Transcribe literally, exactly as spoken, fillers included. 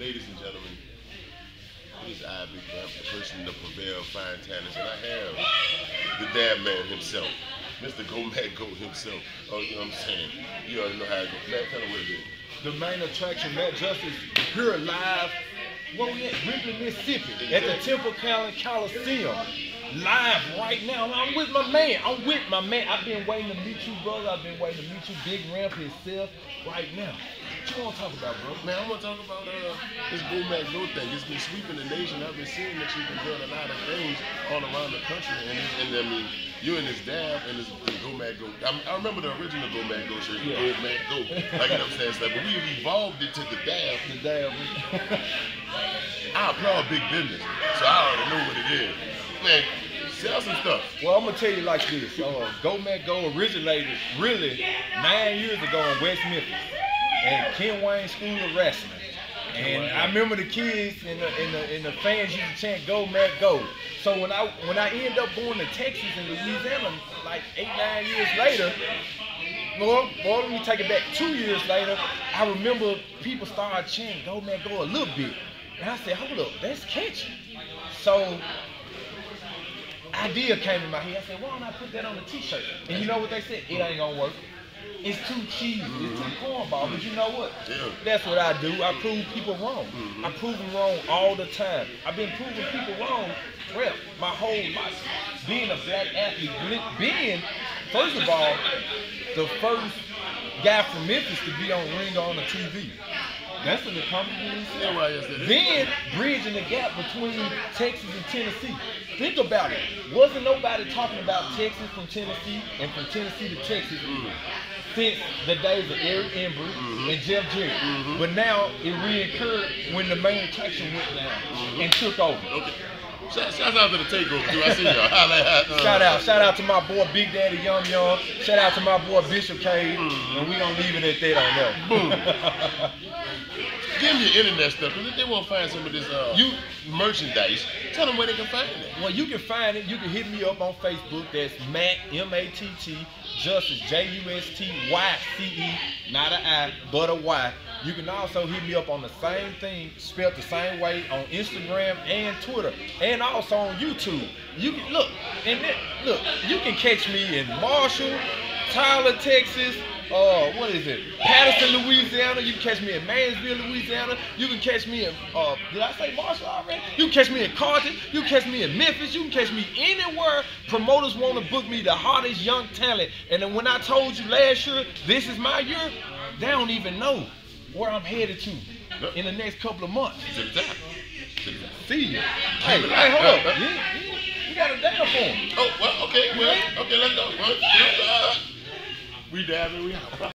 Ladies and gentlemen, it is I, Big Bump, the person to prevail fine talents, and I have the dad man himself, Mister Go Mac Go himself. Oh, you know what I'm saying? You already know how it goes. Matt, tell him what it is. The main attraction, Matt Justice, here live. Where we at? Wrigley, Mississippi, at the Temple County Coliseum. Live right now. I'm with my man. I'm with my man. I've been waiting to meet you, brother. I've been waiting to meet you, Big Ramp himself, right now. What you want to talk about, bro? Man, I want to talk about uh, this Go Mac Go thing. It's been sweeping the nation. I've been seeing that you've been doing a lot of things all around the country. And, and I mean, you and this dab and this and Go Mac Go. I, I remember the original Go Mac Go shirt, yeah. Go Mac Go. Like, you know what I'm saying? Stuff. But we've evolved it to the dab. The dab. I applaud big business, so I already know what it is. Man, sell some stuff. Well, I'm gonna tell you like this. Uh, Go Mac Go originated really nine years ago in West Memphis, and Ken Wayne School of Wrestling. And I remember the kids and the, and the, and the fans used to chant Go Mac Go. So when I when I ended up going to Texas and Louisiana, like eight nine years later. Well, well, let me take it back two years later. I remember people started chanting Go Mac Go a little bit. And I said, hold up, that's catchy. So, idea came in my head. I said, why don't I put that on a t-shirt? And you know what they said? It ain't gonna work. It's too cheesy. It's too cornball. But you know what? Yeah. That's what I do. I prove people wrong. Mm-hmm. I prove them wrong all the time. I've been proving people wrong, well, my whole life. Being a black athlete, being, first of all, the first guy from Memphis to be on Ring on the T V. That's an accomplishment. Yeah, right, yes, Then bridging the gap between Texas and Tennessee. Think about it. Wasn't nobody talking about Texas from Tennessee and from Tennessee to Texas mm. since the days of Eric Embry mm-hmm. and Jeff Jarrett. Mm-hmm. But now it reoccurred when the main attraction went down mm-hmm. and took over. Okay. Shout, shout out to the takeover too. I see y'all. uh, shout out, shout out to my boy Big Daddy Yum Yum. Shout out to my boy Bishop K. Mm-hmm. And we gonna leave it at that on there. Boom. Give them your internet stuff, because if they want to find some of this uh, you merchandise, tell them where they can find it. Well, you can find it. You can hit me up on Facebook. That's Matt, M A T T, Justice, J U S T Y C E, not an I, but a Y. You can also hit me up on the same thing, spelled the same way, on Instagram and Twitter, and also on YouTube. You can look, and then, look, you can catch me in Marshall, Tyler, Texas. Uh, what is it? Patterson, Louisiana. You can catch me in Mansville, Louisiana. You can catch me in, uh, did I say Marshall already? You can catch me in Carthage. You can catch me in Memphis. You can catch me anywhere promoters want to book me, the hottest young talent. And then when I told you last year, this is my year, they don't even know where I'm headed to in the next couple of months. See you. Hey, hey, hold up. You, you, you got a damn phone. Oh, well, okay, well, okay, let's go. Well, uh, we dabbing, we out.